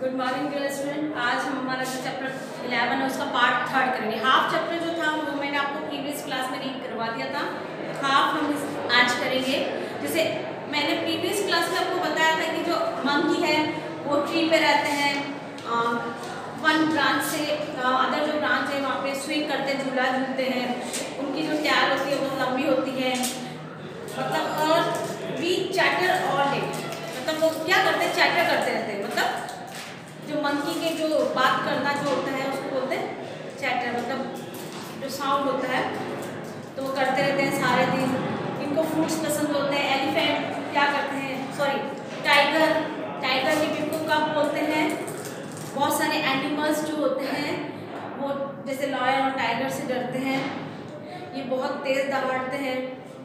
Good morning dear student. आज हम हमारा जो चैप्टर 11 है उसका पार्ट 3 करेंगे। हाफ चैप्टर जो था वो मैंने आपको प्रीवियस क्लास में रीड करवा दिया था, हाफ हम आज करेंगे। जैसे मैंने प्रीवियस क्लास में आपको बताया था कि जो मंकी है वो ट्री पे रहते हैं, वन ब्रांच से अदर जो ब्रांच है वहाँ पे स्विंग करते हैं, झूला झूलते हैं। उनकी जो टैल होती है वो लंबी होती है, मतलब और वी चैटर ऑल डे, मतलब वो क्या करते हैं, चैटर करते रहते हैं। मतलब जो मंकी के जो बात करना जो होता है उसको बोलते हैं चैटर, मतलब जो साउंड होता है तो वो करते रहते हैं सारे दिन। इनको फ्रूट्स पसंद होते हैं। एलिफेंट क्या करते हैं, सॉरी टाइगर, टाइगर के भी को कब बोलते हैं। बहुत सारे एनिमल्स जो होते हैं वो जैसे लॉयन और टाइगर से डरते हैं, ये बहुत तेज दहाड़ते हैं।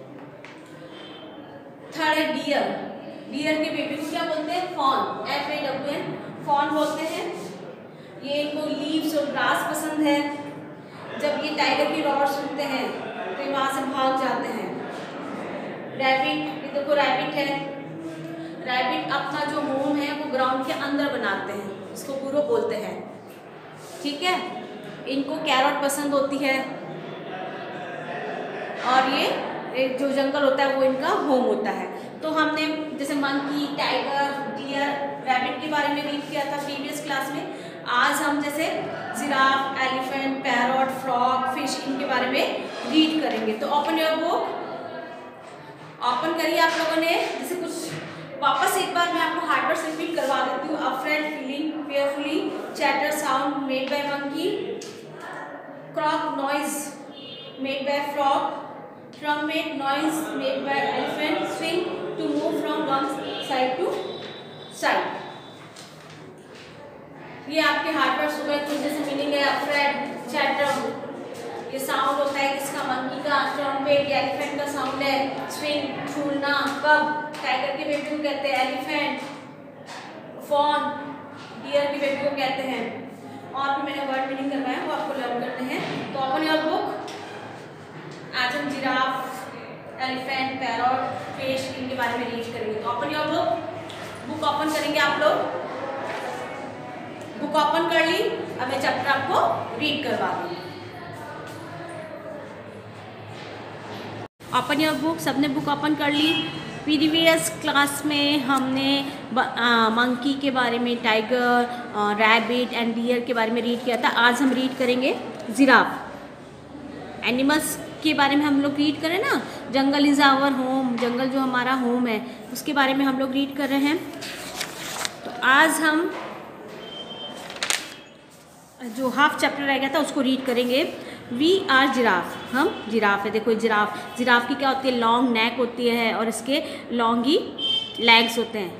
थर्ड है डियर, डियर के बेबी को क्या बोलते हैं, फॉन, FAWN, फॉन बोलते हैं। ये इनको लीव्स और ग्रास पसंद है। जब ये टाइगर की रॉड सुनते हैं तो ये वहाँ से भाग जाते हैं। रैबिट, ये देखो रैबिट है। रैबिट अपना जो होम है वो ग्राउंड के अंदर बनाते हैं, इसको बुरो बोलते हैं, ठीक है। इनको कैरट पसंद होती है और ये एक जो जंगल होता है वो इनका होम होता है। तो हमने जैसे मंकी, टाइगर, डियर, रैबिट के बारे में रीड किया था प्रीवियस क्लास में। आज हम जैसे giraffe, elephant, parrot, frog, fish, इनके बारे में रीड करेंगे। तो ओपन योर बुक, ओपन करिए आप लोगों ने। जैसे कुछ वापस एक बार मैं आपको हार्डवर्ड से रिपीट करवा देती हूँ। Afraid, feeling, fearfully, chatter, sound made by monkey, croak, noise made by frog, trumpet, noise made by elephant, swing to move from one side to side। ये आपके हार्डवर्ड्स हो गए। कुछ जैसे मीनिंग है अफ्रेड, चैटर, ये साउंड होता है किसका, मंकी का। ट्रम्पेट एलिफेंट का साउंड है। स्विंग, झूलना। कब, टाइगर के बेबी को कहते हैं एलिफेंट। फॉन, डियर के बेबी को कहते हैं। और भी मैंने वर्ड मीनिंग करवाया वो आपको लर्न करते हैं। तो ओपन योर बुक। आज हम जिराफ, एलिफेंट, पैरट, फिश, इनके बारे में रीड करेंगे। तो open your book, book open करेंगे आप लोग। बुक ओपन कर ली, अब मैं चैप्टर आपको रीड करवा दूँ। ओपन योर बुक, सबने बुक ओपन कर ली। प्रीवियस क्लास में हमने मंकी के बारे में, टाइगर, रैबिट एंड डियर के बारे में रीड किया था। आज हम रीड करेंगे जिराफ। एनिमल्स के बारे में हम लोग रीड करें ना, जंगल इज़ आवर होम, जंगल जो हमारा होम है उसके बारे में हम लोग रीड कर रहे हैं। तो आज हम जो हाफ चैप्टर रह गया था उसको रीड करेंगे। वी आर जिराफ, हम जिराफ है। देखो जिराफ, जिराफ की क्या होती है, लॉन्ग नेक होती है और इसके लॉन्ग ही लेग्स होते हैं।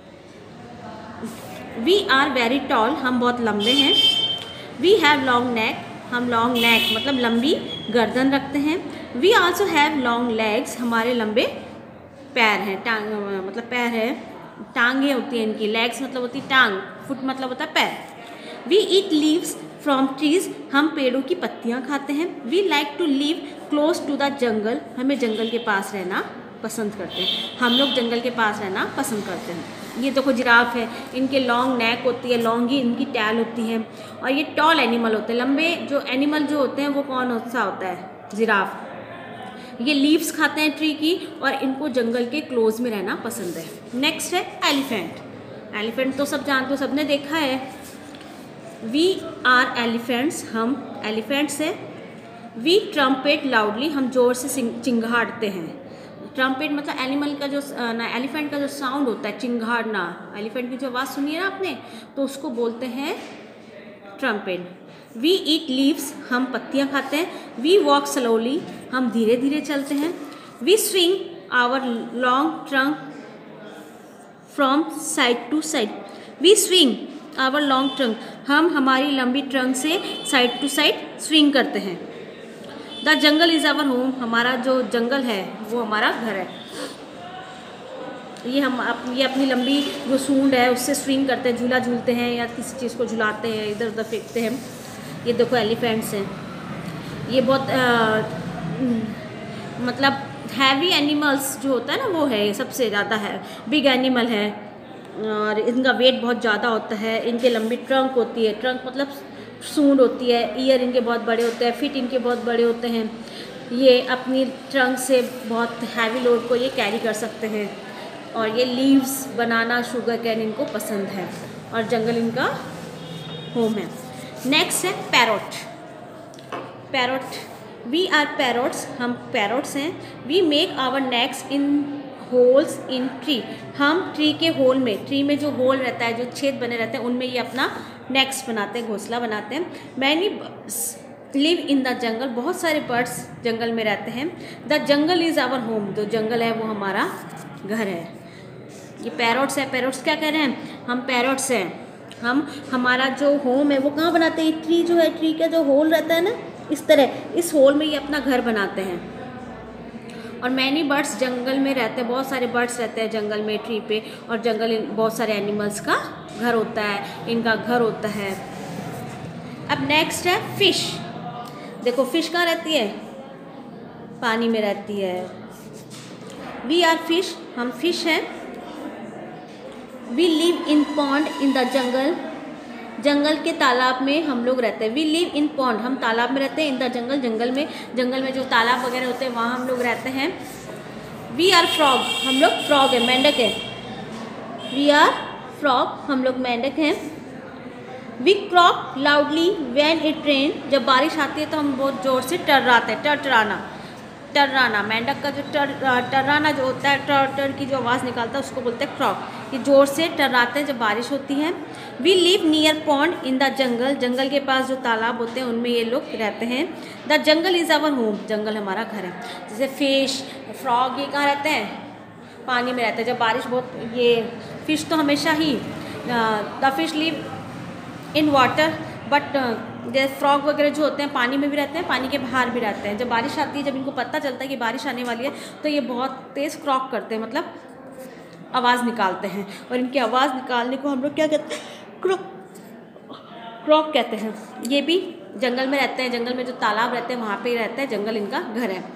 वी आर वेरी टॉल, हम बहुत लंबे हैं। वी हैव लॉन्ग नेक, हम लॉन्ग नेक मतलब लंबी गर्दन रखते हैं। We also have long legs, हमारे लंबे पैर हैं। टांग मतलब पैर है, टांगें होती हैं इनकी। लेग्स मतलब होती है टांग, फुट मतलब होता है पैर। We eat leaves from trees, हम पेड़ों की पत्तियां खाते हैं। We like to live close to the jungle, हमें जंगल के पास रहना पसंद करते हैं। हम लोग जंगल के पास रहना पसंद करते हैं। ये देखो जिराफ है, इनके लॉन्ग नेक होती है, लॉन्ग ही इनकी टैल होती है। और ये टॉल एनिमल होते हैं, लंबे जो एनिमल जो होते हैं वो कौन सा होता है, जिराफ। ये लीव्स खाते हैं ट्री की और इनको जंगल के क्लोज में रहना पसंद है। नेक्स्ट है एलिफेंट। एलिफेंट तो सब जानते हो, सबने देखा है। वी आर एलिफेंट्स, हम एलिफेंट्स हैं। वी ट्रम्पेट लाउडली, हम जोर से चिंगाड़ते हैं। ट्रम्पेट मतलब एनिमल का जो एलिफेंट का जो साउंड होता है, चिंगाड़ना, एलिफेंट की जो आवाज़ सुनी है ना आपने, तो उसको बोलते हैं ट्रम्पेट। वी ईट लीव्स, हम पत्तियां खाते हैं। वी वॉक स्लोली, हम धीरे धीरे चलते हैं। We swing our long trunk from side to side. We swing our long trunk, हम हमारी लंबी ट्रंक से साइड टू साइड स्विंग करते हैं। The jungle is our home, हमारा जो जंगल है वो हमारा घर है। ये अपनी लंबी जो सूंड है उससे स्विंग करते हैं, झूला झूलते हैं या किसी चीज़ को झुलाते हैं, इधर उधर फेंकते हैं। ये देखो एलिफेंट्स हैं, ये बहुत मतलब हैवी एनिमल्स जो होता है ना वो है, सबसे ज़्यादा है, बिग एनिमल है। और इनका वेट बहुत ज़्यादा होता है। इनके लंबी ट्रंक होती है, ट्रंक मतलब सूंड होती है। ईयर इनके बहुत बड़े होते हैं, फीट इनके बहुत बड़े होते हैं। ये अपनी ट्रंक से बहुत हैवी लोड को ये कैरी कर सकते हैं। और ये लीव्स, बनाना, शुगर कैन इनको पसंद है और जंगल इनका होम है। नेक्स्ट है parrot. Parrot, we are parrots, हम पैरोट्स हैं। We make our nests in holes in tree, हम ट्री के होल में, ट्री में जो होल रहता है, जो छेद बने रहते हैं, उनमें ये अपना नेक्स्ट बनाते हैं, घोंसला बनाते हैं। Many live in the jungle, बहुत सारे बर्ड्स जंगल में रहते हैं। The jungle is our home, जो जंगल है वो हमारा घर है। ये पैरोट्स है। पैरोट्स क्या कह रहे हैं? हम पैरोट्स हैं। हम, हमारा जो होम है वो कहाँ बनाते हैं? ट्री जो है, ट्री का जो होल रहता है ना, इस तरह इस होल में ये अपना घर बनाते हैं। और मैनी बर्ड्स, जंगल में रहते हैं, बहुत सारे बर्ड्स रहते हैं जंगल में, ट्री पे। और जंगल बहुत सारे एनिमल्स का घर होता है, इनका घर होता है। अब नेक्स्ट है फिश। देखो फिश कहाँ रहती है? पानी में रहती है। वी आर फिश, हम फिश हैं। We live in pond in the jungle, जंगल के तालाब में हम लोग रहते हैं। वी लिव इन पॉन्ड, हम तालाब में रहते हैं। इन द जंगल, जंगल में जो तालाब वगैरह होते हैं वहाँ हम लोग रहते हैं। वी आर फ्रॉग, हम लोग फ्रॉग है, मेंढक है। वी आर फ्रॉग, हम लोग मेंढक हैं। We croak loudly when it rain, जब बारिश आती है तो हम बहुत ज़ोर से टर्राते हैं। टर्राना, मेंढक का जो टर्राना जो होता है, टर की जो आवाज़ निकालता है उसको बोलते हैं क्रॉक। ये ज़ोर से टर्राते हैं जब बारिश होती है। We live near pond in the jungle, जंगल के पास जो तालाब होते हैं उनमें ये लोग रहते हैं। The jungle is our home, जंगल हमारा घर है। जैसे फिश, फ्रॉग, ये कहाँ रहते हैं? पानी में रहते हैं। जब बारिश बहुत, ये फिश तो हमेशा ही, the fish live in water, but जैसे फ्रॉग वगैरह जो होते हैं पानी में भी रहते हैं, पानी के बाहर भी रहते हैं। जब बारिश आती है, जब इनको पता चलता है कि बारिश आने वाली है, तो ये बहुत तेज़ क्रॉक करते हैं, मतलब आवाज़ निकालते हैं। और इनकी आवाज़ निकालने को हम लोग क्या कहते हैं? क्रॉक कहते हैं। ये भी जंगल में रहते हैं, जंगल में जो तालाब रहते हैं वहाँ पे ही रहते हैं, जंगल इनका घर है।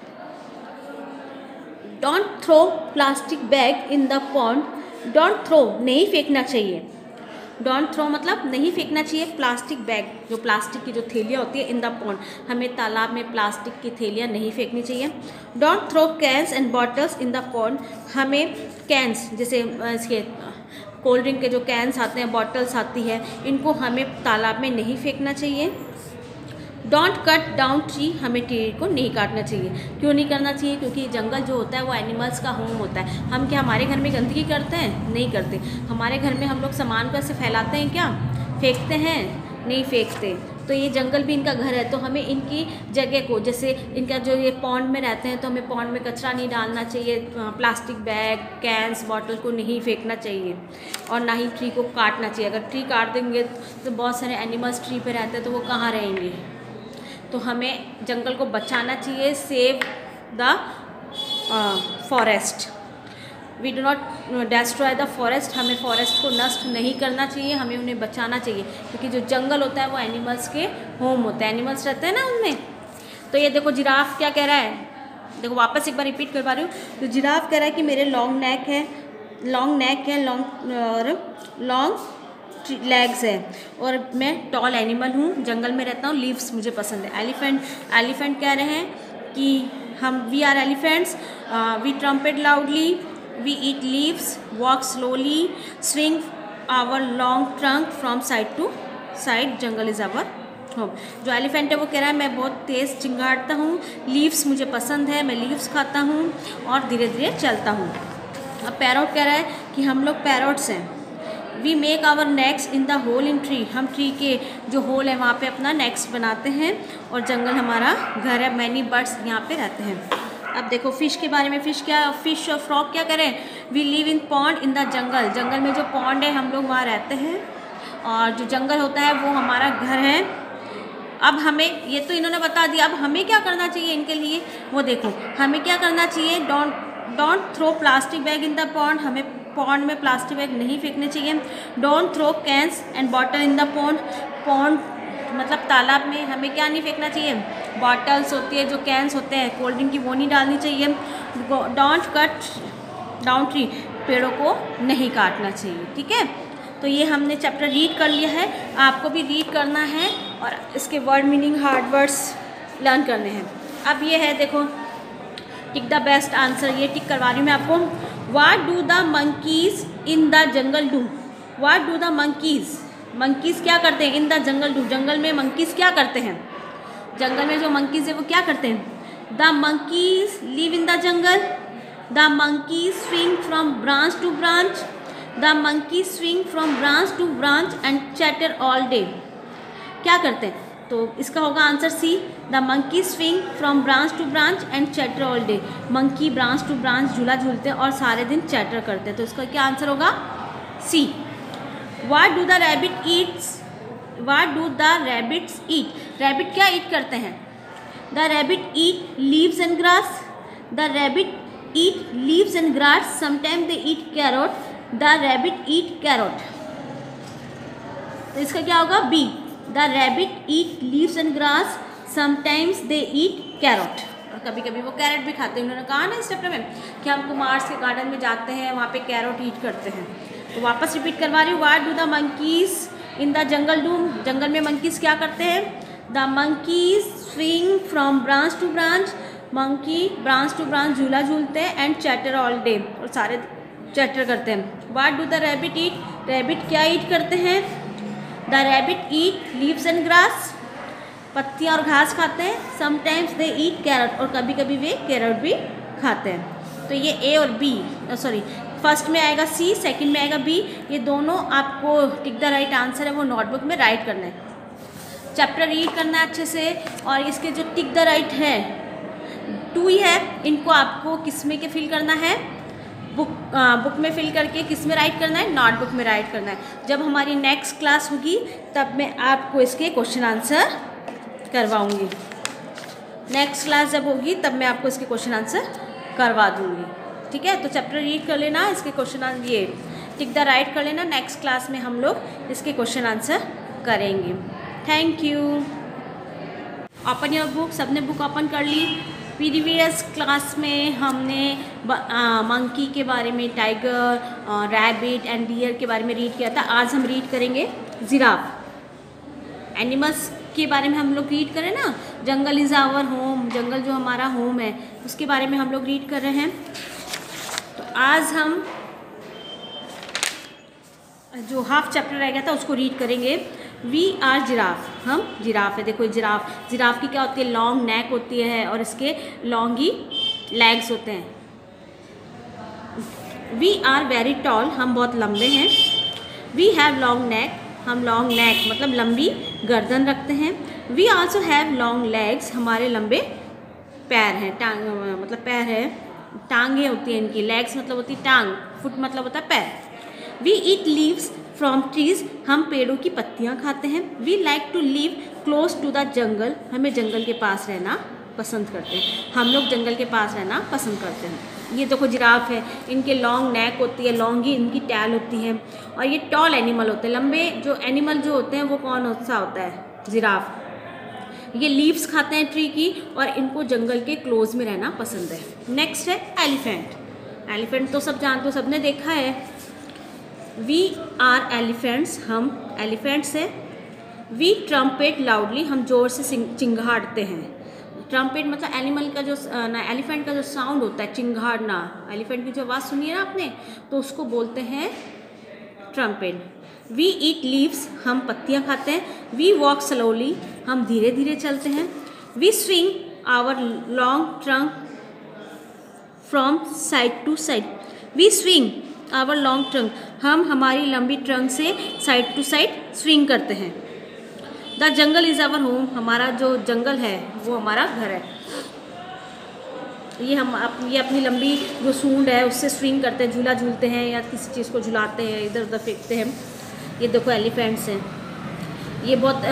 Don't throw plastic bag in the pond, don't throw, नहीं फेंकना चाहिए। डोंट थ्रो मतलब नहीं फेंकना चाहिए प्लास्टिक बैग, जो प्लास्टिक की जो थैलियाँ होती है, इन द पॉन्ड, हमें तालाब में प्लास्टिक की थैलियाँ नहीं फेंकनी चाहिए। Don't throw cans and bottles in the pond, हमें कैंस, जैसे इसके कोल्ड ड्रिंक के जो कैंस आते हैं, बॉटल्स आती है, इनको हमें तालाब में नहीं फेंकना चाहिए। डोंट कट डाउन ट्री, हमें ट्री को नहीं काटना चाहिए। क्यों नहीं करना चाहिए? क्योंकि जंगल जो होता है वो एनिमल्स का होम होता है। हम क्या हमारे घर में गंदगी करते हैं? नहीं करते। हमारे घर में हम लोग सामान को ऐसे फैलाते हैं क्या? फेंकते हैं? नहीं फेंकते। तो ये जंगल भी इनका घर है, तो हमें इनकी जगह को, जैसे इनका जो ये पॉन्ड में रहते हैं, तो हमें पॉन्ड में कचरा नहीं डालना चाहिए, प्लास्टिक बैग, कैंस, बॉटल को नहीं फेंकना चाहिए, और ना ही ट्री को काटना चाहिए। अगर ट्री काट देंगे तो बहुत सारे एनिमल्स ट्री पे रहते हैं, तो वो कहाँ रहेंगे? तो हमें जंगल को बचाना चाहिए। Save the forest, we do not destroy the forest, हमें फॉरेस्ट को नष्ट नहीं करना चाहिए, हमें उन्हें बचाना चाहिए। क्योंकि जो जंगल होता है वो एनिमल्स के होम होता है, एनिमल्स रहते हैं ना उनमें। तो ये देखो जिराफ क्या कह रहा है, देखो वापस एक बार रिपीट करवा रही हूँ। तो जिराफ कह रहा है कि मेरे लॉन्ग नेक है, लॉन्ग लेग्स है, और मैं टॉल एनिमल हूँ, जंगल में रहता हूँ, लीव्स मुझे पसंद है। एलिफेंट कह रहे हैं कि हम, we are elephants, we trumpet loudly, we eat leaves, walk slowly, swing our long trunk from side to side, jungle is our home. जो एलिफेंट है वो कह रहा है मैं बहुत तेज़ चिंगाड़ता हूँ, लीव्स मुझे पसंद है, मैं लीव्स खाता हूँ और धीरे धीरे चलता हूँ। अब पैरोट कह रहा है कि हम लोग पैरोट्स हैं। We make our nests in the hole in tree, हम ट्री के जो होल है वहाँ पे अपना नेक्स्ट बनाते हैं, और जंगल हमारा घर है। मैनी बर्ड्स यहाँ पे रहते हैं। अब देखो फिश के बारे में, फिश और फ्रॉग क्या करें? We live in pond in the jungle, जंगल में जो पॉन्ड है हम लोग वहाँ रहते हैं, और जो जंगल होता है वो हमारा घर है। अब हमें, ये तो इन्होंने बता दिया, अब हमें क्या करना चाहिए इनके लिए, वो देखो हमें क्या करना चाहिए। Don't throw plastic bag in the pond, हमें पॉन्ड में प्लास्टिक बैग नहीं फेंकने चाहिए। Don't throw cans and bottle in the pond मतलब तालाब में हमें क्या नहीं फेंकना चाहिए? बॉटल्स होती है, जो कैंस होते हैं कोल्ड ड्रिंक की, वो नहीं डालनी चाहिए। डोंट कट डाउन ट्री, पेड़ों को नहीं काटना चाहिए। ठीक है, तो ये हमने चैप्टर रीड कर लिया है, आपको भी रीड करना है और इसके word meaning, hard words learn करने हैं। अब ये है, देखो, टिक द बेस्ट आंसर, ये टिक करवा रही हूँ मैं आपको। What do the monkeys in the jungle do? What do the monkeys, monkeys क्या करते हैं? इन द जंगल डू, जंगल में मंकीज़ क्या करते हैं? जंगल में जो मंकीज़ है वो क्या करते हैं? The monkeys live in the jungle, the monkeys swing from branch to branch, the monkeys swing from branch to branch and chatter all day. क्या करते हैं? तो इसका होगा answer C, the monkey swing from branch to branch and chatter all day. Monkey branch to branch झूला झूलते हैं और सारे दिन चैटर करते हैं, तो इसका क्या आंसर होगा? C. What do the rabbit eats? What do the rabbits eat? Rabbit क्या ईट करते हैं? The rabbit eat leaves and grass, the rabbit eat leaves and grass, sometime they eat carrot, the rabbit eat carrot. तो इसका क्या होगा? B, the rabbit eat leaves and grass, sometimes they eat carrot. और कभी कभी वो carat भी खाते हैं। उन्होंने कहा ना इस चैप्टर में कि हम कुमार्स के गार्डन में जाते हैं, वहाँ पे कैरोट ईट करते हैं। तो वापस रिपीट करवा रही हूँ, what do the monkeys in the jungle do? जंगल में मंकीज़ क्या करते हैं? The monkeys swing from branch to branch, monkey branch to branch झूला झूलते हैं, एंड चैटर ऑल डे, और सारे चैटर करते हैं। What do the rabbit eat? Rabbit क्या ईट करते हैं? The rabbit eat leaves and grass, पत्तियाँ और घास खाते हैं। समटाइम्स दे ईट कैरट, और कभी कभी वे कैरट भी खाते हैं। तो ये ए और बी, सॉरी, फर्स्ट में आएगा सी, सेकंड में आएगा बी। ये दोनों आपको टिक द राइट आंसर है वो नोटबुक में राइट करना है। चैप्टर रीड करना है अच्छे से, और इसके जो टिक द राइट है 2 ही है, इनको आपको किस में के फिल करना है? बुक में फिल करके किस में राइट करना है? नोटबुक में राइट करना है। जब हमारी नेक्स्ट क्लास होगी तब मैं आपको इसके क्वेश्चन आंसर करवाऊंगी। नेक्स्ट क्लास जब होगी तब मैं आपको इसके क्वेश्चन आंसर करवा दूंगी। ठीक है, तो चैप्टर रीड कर लेना, इसके क्वेश्चन ये टिक द राइट कर लेना। नेक्स्ट क्लास में हम लोग इसके क्वेश्चन आंसर करेंगे। Thank you. Open your book, सबने बुक ओपन कर ली। प्रीवियस क्लास में हमने मंकी के बारे में, टाइगर, रैबिट एंड डियर के बारे में रीड किया था। आज हम रीड करेंगे जिराफ। एनिमल्स के बारे में हम लोग रीड करें ना, जंगल इज़ आवर होम, जंगल जो हमारा होम है उसके बारे में हम लोग रीड कर रहे हैं। तो आज हम जो हाफ चैप्टर रह गया था उसको रीड करेंगे। वी आर जिराफ, हम जिराफ है। देखो जिराफ की क्या होती है? लॉन्ग नेक होती है और इसके लॉन्ग ही लेग्स होते हैं। वी आर वेरी टॉल, हम बहुत लंबे हैं। वी हैव लॉन्ग नेक, हम लॉन्ग नेक मतलब लंबी गर्दन रखते हैं। We also have long legs, हमारे लंबे पैर हैं। टांग मतलब पैर है, टांगें होती हैं इनकी। लेग्स मतलब होती है टांग, फुट मतलब होता है पैर। We eat leaves from trees, हम पेड़ों की पत्तियाँ खाते हैं। We like to live close to the jungle, हमें जंगल के पास रहना पसंद करते हैं। हम लोग जंगल के पास रहना पसंद करते हैं। ये देखो जिराफ है, इनके लॉन्ग नेक होती है, लॉन्ग ही इनकी टैल होती है, और ये टॉल एनिमल होते हैं। लंबे जो एनिमल जो होते हैं वो कौन सा होता है? जिराफ। ये लीव्स खाते हैं ट्री की, और इनको जंगल के क्लोज में रहना पसंद है। नेक्स्ट है एलिफेंट। एलिफेंट तो सब जानते हो, सबने देखा है। वी आर एलिफेंट्स, हम एलिफेंट्स हैं। वी ट्रम्पेट लाउडली, हम जोर से चिंगाड़ते हैं। ट्रम्पेट मतलब एनिमल का जो एलिफेंट का जो साउंड होता है, चिंगाड़ना, एलिफेंट की जो आवाज़ सुनी है ना आपने, तो उसको बोलते हैं ट्रम्पेट। वी ईट लीव्स, हम पत्तियाँ खाते हैं। वी वॉक स्लोली, हम धीरे धीरे चलते हैं। We swing our long trunk from side to side. We swing our long trunk, हम हमारी लंबी ट्रंक से साइड टू साइड स्विंग करते हैं। The jungle is our home, हमारा जो जंगल है वो हमारा घर है। ये अपनी लंबी जो सूंड है उससे स्विंग करते हैं, झूला झूलते हैं या किसी चीज़ को झुलाते हैं, इधर उधर फेंकते हैं। ये देखो एलिफेंट्स हैं। ये बहुत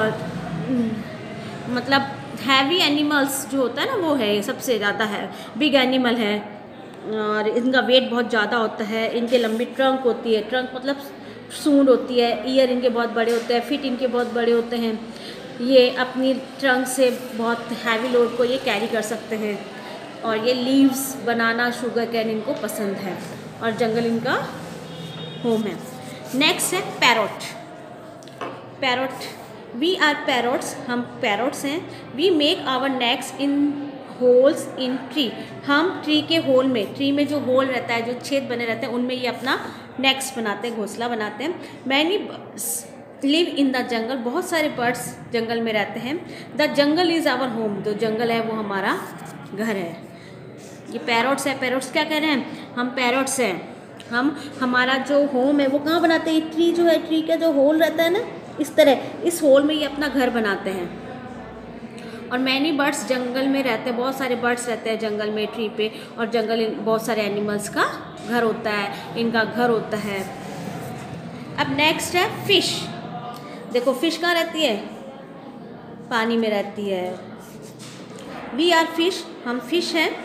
मतलब हैवी एनिमल्स जो होता है ना वो है, सबसे ज़्यादा है, बिग एनिमल है, और इनका वेट बहुत ज़्यादा होता है। इनके लंबी ट्रंक होती है, ट्रंक मतलब सूंड होती है। ईयर इनके बहुत बड़े होते हैं, फिट इनके बहुत बड़े होते हैं। ये अपनी ट्रंक से बहुत हैवी लोड को ये कैरी कर सकते हैं। और ये लीव्स, बनाना, शुगर कैन इनको पसंद है। और जंगल इनका होम है। नेक्स्ट है parrot. Parrot, we are parrots, हम पैरोट्स हैं। We make our nests in holes in tree, हम ट्री के होल में, ट्री में जो होल रहता है, जो छेद बने रहते हैं, उनमें ये अपना नेक्स्ट बनाते हैं, घोंसला बनाते हैं। Many birds live in the jungle, बहुत सारे बर्ड्स जंगल में रहते हैं। The jungle is our home, जो जंगल है वो हमारा घर है। ये पैरोट्स है, पैरोट्स क्या कह रहे हैं, हम पैरोट्स हैं, हम हमारा जो होम है वो कहाँ बनाते हैं, ट्री जो है, ट्री का जो होल रहता है ना, इस तरह इस होल में ये अपना घर बनाते हैं। और मैनी बर्ड्स, जंगल में रहते हैं, बहुत सारे बर्ड्स रहते हैं जंगल में, ट्री पे, और जंगल बहुत सारे एनिमल्स का घर होता है, इनका घर होता है। अब नेक्स्ट है फिश। देखो फिश कहाँ रहती है, पानी में रहती है। वी आर फिश, हम फिश हैं।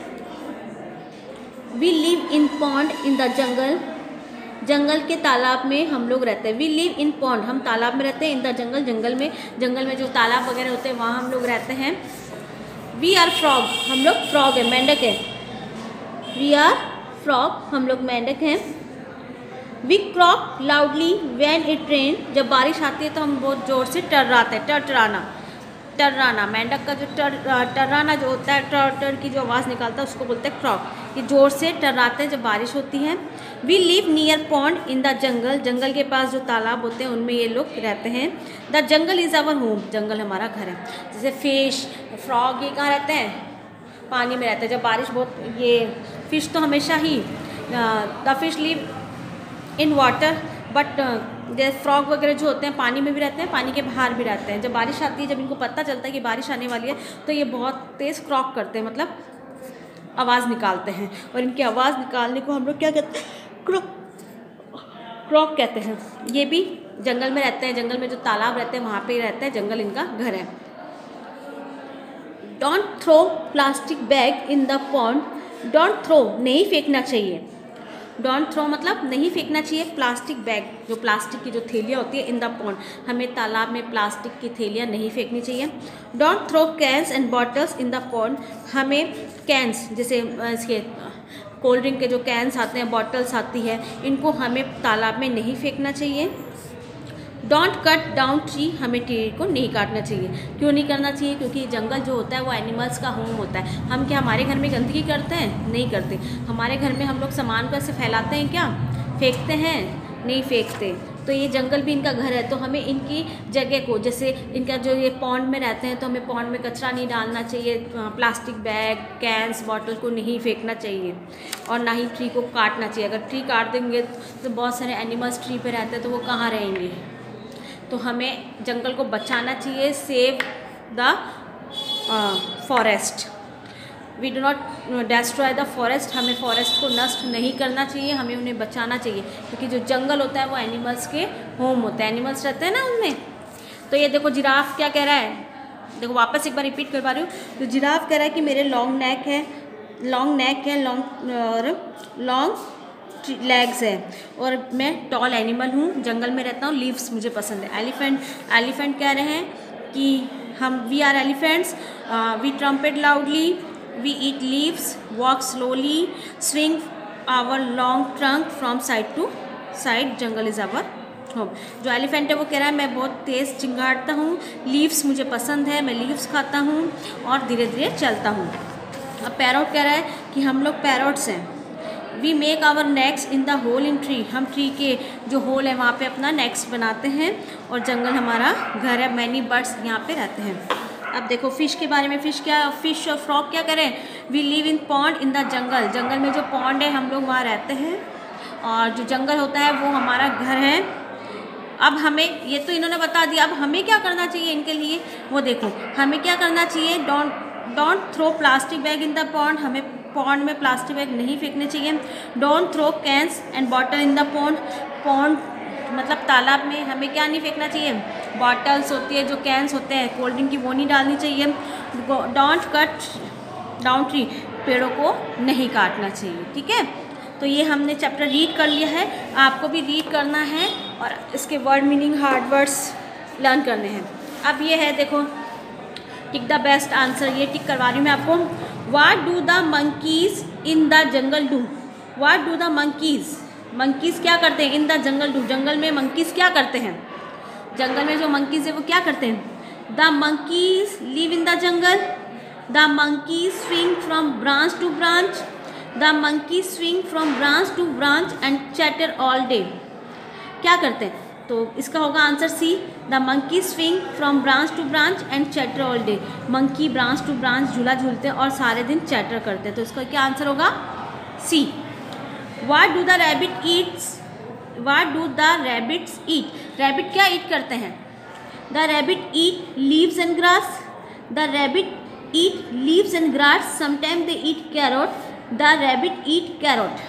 We live in pond in the jungle, जंगल के तालाब में हम लोग रहते हैं। वी लिव इन पॉन्ड, हम तालाब में रहते हैं। इन द जंगल, जंगल में जो तालाब वगैरह होते हैं वहाँ हम लोग रहते हैं। वी आर फ्रॉग, हम लोग फ्रॉग है, मेंढक है। वी आर फ्रॉग, हम लोग मेंढक हैं। We croak loudly when it rain, जब बारिश आती है तो हम बहुत ज़ोर से टर्राते हैं, टर्राना, मेंढक का जो टर्राना जो होता है, टर की जो आवाज़ निकालता है उसको बोलते हैं क्रॉक। ये ज़ोर से टर्राते हैं जब बारिश होती है। We live near pond in the jungle, जंगल के पास जो तालाब होते हैं उनमें ये लोग रहते हैं। The jungle is our home, जंगल हमारा घर है। जैसे फिश, फ्रॉग, ये कहाँ रहते हैं, पानी में रहते हैं। जब बारिश बहुत, ये फिश तो हमेशा ही, the fish live in water, but जैसे फ्रॉग वगैरह जो होते हैं पानी में भी रहते हैं, पानी के बाहर भी रहते हैं। जब बारिश आती है, जब इनको पता चलता है कि बारिश आने वाली है, तो ये बहुत तेज़ क्रॉक करते हैं, मतलब आवाज़ निकालते हैं। और इनकी आवाज़ निकालने को हम लोग क्या कहते हैं, क्रॉक कहते हैं। ये भी जंगल में रहते हैं, जंगल में जो तालाब रहते हैं वहाँ पे ही रहते हैं, जंगल इनका घर है। Don't throw plastic bag in the pond, don't throw, नहीं फेंकना चाहिए। डोंट थ्रो मतलब नहीं फेंकना चाहिए प्लास्टिक बैग, जो प्लास्टिक की जो थैलियाँ होती है, इन द पॉन्ड, हमें तालाब में प्लास्टिक की थैलियाँ नहीं फेंकनी चाहिए। Don't throw cans and bottles in the pond, हमें कैंस, जैसे इसके कोल्ड ड्रिंक के जो कैंस आते हैं, बॉटल्स आती है, इनको हमें तालाब में नहीं फेंकना चाहिए। डोंट कट डाउन ट्री, हमें ट्री को नहीं काटना चाहिए। क्यों नहीं करना चाहिए, क्योंकि जंगल जो होता है वो एनिमल्स का होम होता है। हम क्या हमारे घर में गंदगी करते हैं, नहीं करते। हमारे घर में हम लोग सामान को ऐसे फैलाते हैं, क्या फेंकते हैं, नहीं फेंकते। तो ये जंगल भी इनका घर है, तो हमें इनकी जगह को, जैसे इनका जो ये पॉन्ड में रहते हैं, तो हमें पॉन्ड में कचरा नहीं डालना चाहिए, प्लास्टिक बैग, कैंस, बॉटल को नहीं फेंकना चाहिए, और ना ही ट्री को काटना चाहिए। अगर ट्री काट देंगे तो बहुत सारे एनिमल्स ट्री पे रहते हैं, तो वो कहाँ रहेंगे। तो हमें जंगल को बचाना चाहिए, save the forest. We do not destroy the forest, हमें फॉरेस्ट को नष्ट नहीं करना चाहिए, हमें उन्हें बचाना चाहिए, क्योंकि जो जंगल होता है वो एनिमल्स के होम होता है, एनिमल्स रहते हैं ना उनमें। तो ये देखो जिराफ क्या कह रहा है, देखो वापस एक बार रिपीट करवा रही हूँ। तो जिराफ कह रहा है कि मेरे लॉन्ग नेक है, लॉन्ग लेग्स है, और मैं टॉल एनिमल हूँ, जंगल में रहता हूँ, लीव्स मुझे पसंद है। एलिफेंट कह रहे हैं कि हम we are elephants, we trumpet loudly, we eat leaves, walk slowly, swing our long trunk from side to side, jungle is our home. जो एलिफेंट है वो कह रहा है मैं बहुत तेज़ चिंगाड़ता हूँ, लीव्स मुझे पसंद है, मैं लीव्स खाता हूँ और धीरे धीरे चलता हूँ। अब पैरोट कह रहा है कि हम लोग पैरोट्स हैं। We make our nests in the hole in tree, हम ट्री के जो होल है वहाँ पे अपना नेक्स बनाते हैं, और जंगल हमारा घर है। मैनी बर्ड्स यहाँ पे रहते हैं। अब देखो फिश के बारे में, फिश और फ्रॉग क्या करें, we live in pond in the jungle, जंगल में जो पॉन्ड है हम लोग वहाँ रहते हैं, और जो जंगल होता है वो हमारा घर है। अब हमें, ये तो इन्होंने बता दिया, अब हमें क्या करना चाहिए इनके लिए, वो देखो हमें क्या करना चाहिए। Don't throw plastic bag in the pond, हमें पॉन्ड में प्लास्टिक बैग नहीं फेंकने चाहिए। Don't throw cans and bottle in the pond मतलब तालाब में हमें क्या नहीं फेंकना चाहिए, बॉटल्स होती है, जो कैंस होते हैं कोल्ड ड्रिंक की, वो नहीं डालनी चाहिए। डोंट कट डाउन ट्री, पेड़ों को नहीं काटना चाहिए। ठीक है, तो ये हमने चैप्टर रीड कर लिया है, आपको भी रीड करना है और इसके word meaning, hard words learn करने हैं। अब ये है देखो, टिक द बेस्ट आंसर, ये टिक करवा रही हूँ मैं आपको। What do the monkeys in the jungle do, what do the monkeys, monkeys क्या करते हैं इन द जंगल डू, जंगल में मंकीज़ क्या करते हैं, जंगल में जो मंकीज़ है वो क्या करते हैं। The monkeys live in the jungle, the monkeys swing from branch to branch, the monkeys swing from branch to branch and chatter all day. क्या करते हैं, तो इसका होगा answer C, the monkey swing from branch to branch and chatter all day. Monkey branch to branch झूला झूलते हैं और सारे दिन चैटर करते हैं, तो इसका क्या आंसर होगा C. What do the rabbit eats, what do the rabbits eat, rabbit क्या ईट करते हैं। The rabbit eat leaves and grass, the rabbit eat leaves and grass, sometime they eat carrot, the rabbit eat carrot.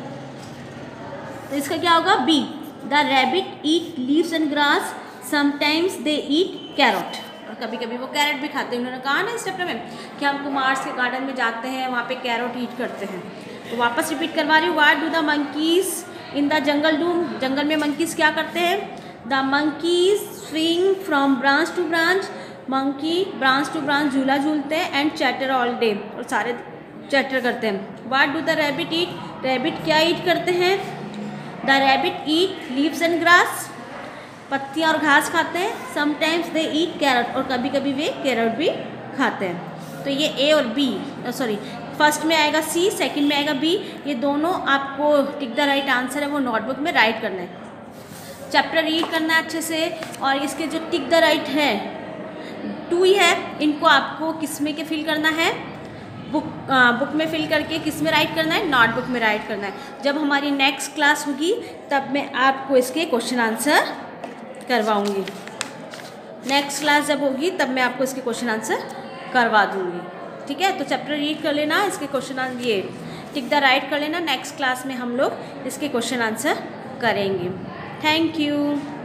तो इसका क्या होगा B, the rabbit eat leaves and grass, sometimes they eat carrot. और कभी कभी वो carat भी खाते हैं। उन्होंने कहा ना इस चैप्टर में कि हम कुमार्स के गार्डन में जाते हैं, वहाँ पे कैरोट ईट करते हैं। तो वापस रिपीट करवा रही हूँ, what do the monkeys in the jungle do, जंगल में मंकीज़ क्या करते हैं। The monkeys swing from branch to branch, monkey branch to branch झूला झूलते हैं, एंड चैटर ऑल डे, और सारे चैटर करते हैं। What do the rabbit eat, rabbit क्या ईट करते हैं। The rabbit eat leaves and grass, पत्तियाँ और घास खाते हैं। समटाइम्स दे ईट कैरट, और कभी कभी वे कैरट भी खाते हैं। तो ये ए और बी, सॉरी फर्स्ट में आएगा सी, सेकंड में आएगा बी, ये दोनों आपको टिक द राइट आंसर है वो नोटबुक में राइट करना है। चैप्टर रीड करना है अच्छे से, और इसके जो टिक द राइट है 2 ही है, इनको आपको किस में के फिल करना है, बुक में फिल करके किस में राइट करना है, नोटबुक में राइट करना है। जब हमारी नेक्स्ट क्लास होगी तब मैं आपको इसके क्वेश्चन आंसर करवाऊंगी। नेक्स्ट क्लास जब होगी तब मैं आपको इसके क्वेश्चन आंसर करवा दूंगी, ठीक है। तो चैप्टर रीड कर लेना, इसके क्वेश्चन ये टिक द राइट कर लेना। नेक्स्ट क्लास में हम लोग इसके क्वेश्चन आंसर करेंगे। Thank you.